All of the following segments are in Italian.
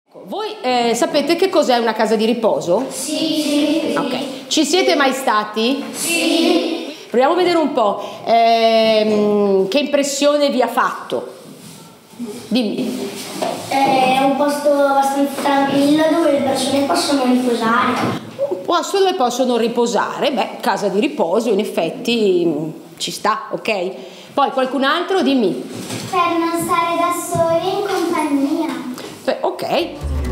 Voi sapete che cos'è una casa di riposo? Sì. Ok. Ci siete mai stati? Sì. Proviamo a vedere un po' che impressione vi ha fatto. Dimmi. È un posto abbastanza tranquillo dove le persone possono riposare. Un posto dove possono riposare. Beh, casa di riposo in effetti ci sta, ok? Poi qualcun altro, dimmi. Per non stare da soli in compagnia. Ok.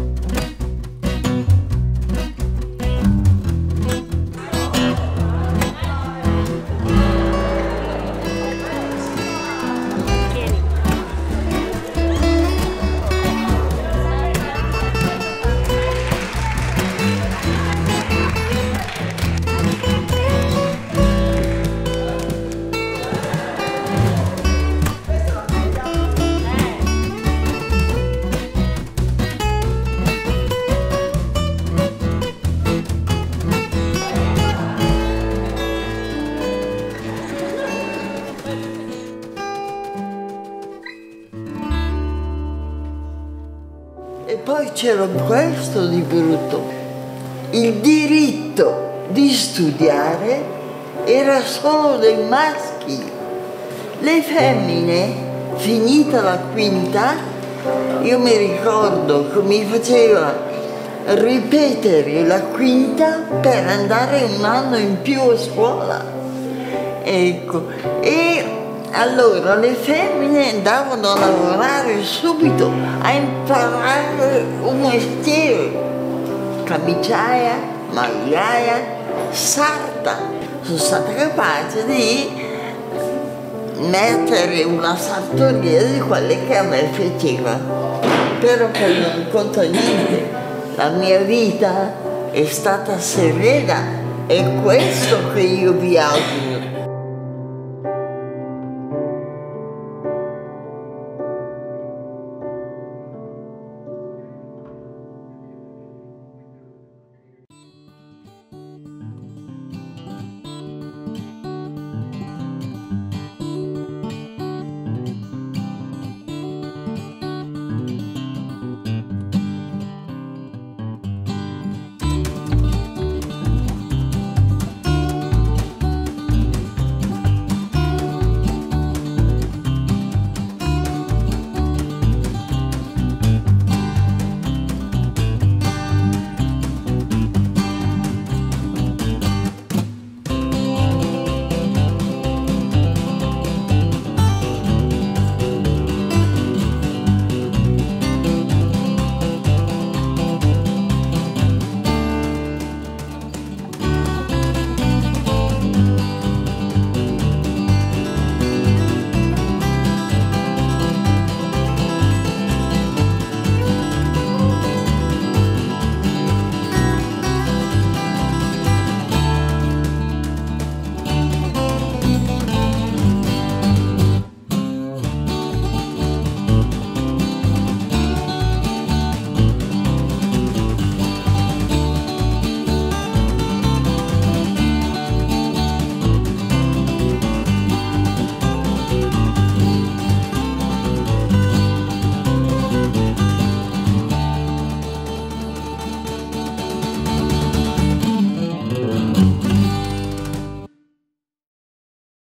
E poi c'era questo di brutto, il diritto di studiare era solo dei maschi. Le femmine, finita la quinta, io mi ricordo che mi faceva ripetere la quinta per andare un anno in più a scuola. Ecco, e allora le femmine andavano a lavorare subito, a imparare un mestiere, camiciaia, magliaia, sarta. Sono stata capace di mettere una sartoria di quelle che a me faceva, però che non conta niente. La mia vita è stata serena, è questo che io vi auguro.